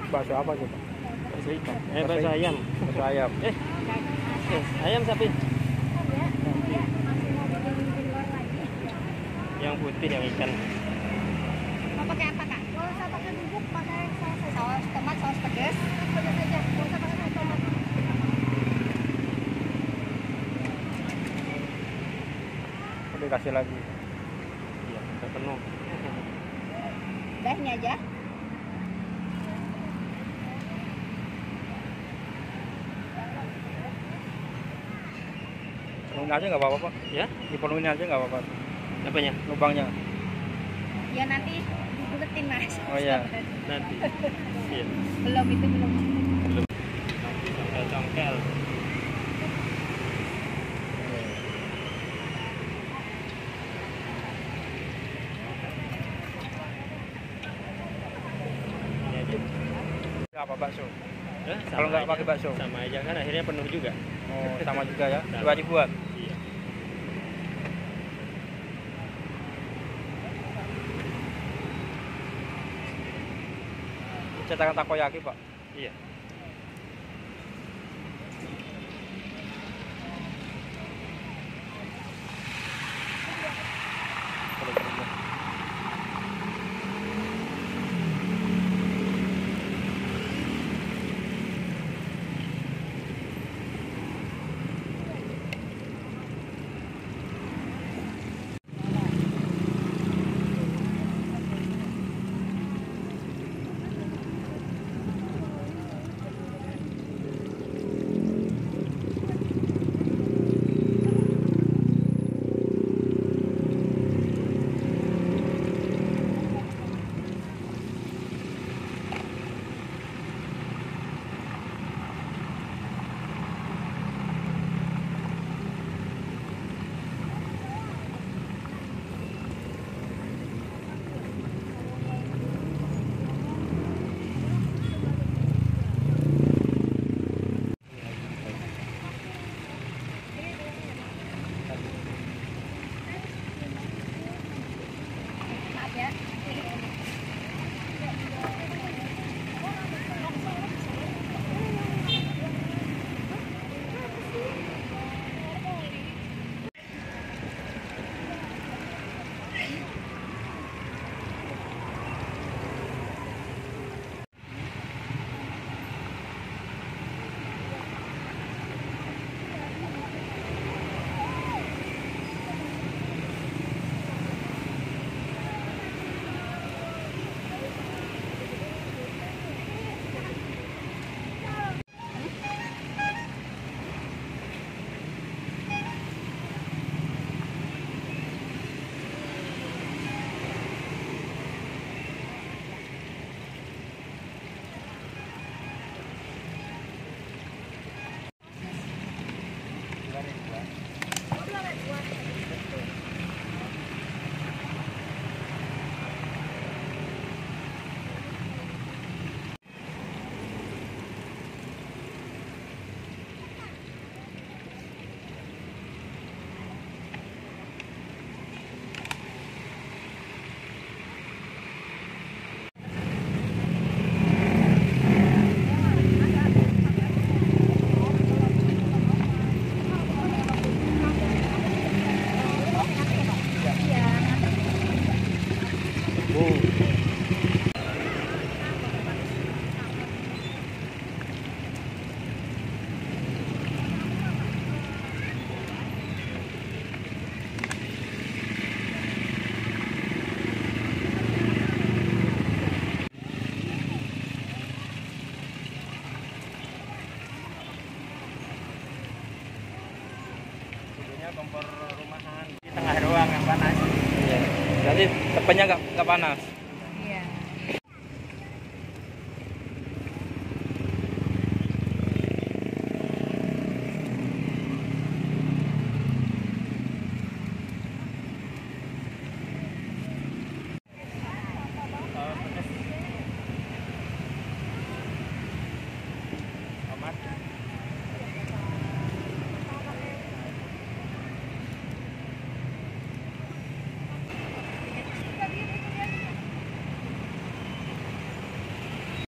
Bakso apa coba? Bakso ikan. Bakso ayam. Bakso ayam. Ayam sapi. Yang putih yang ikan. Mau pakai apa kak? Kalau saya pakai bubuk, pakai saus tomat, saus pedas. Pedas aja. Kalau saya pakai saus tomat. Udah kasih lagi. Iya, udah penuh. Udah ini aja. Penuhin aja nggak apa-apa Pak. Ya? Dipenuhin aja nggak apa-apa. Apanya? Lubangnya. Ya nanti dibuletin mas. Oh iya. Nanti. Iya. Belum itu belum. Belum. Nanti congkel-congkel. Ini aja. Apa bakso? Sama Kalau nggak aja. pakai bakso? Sama aja kan akhirnya penuh juga. Oh, sama juga ya. Sama. Coba dibuat. Iya. Cetakan takoyaki Pak. Iya. Maaf ya. Kompor rumahan di tengah doang yang panas. Iya. Jadi tepenya nggak panas.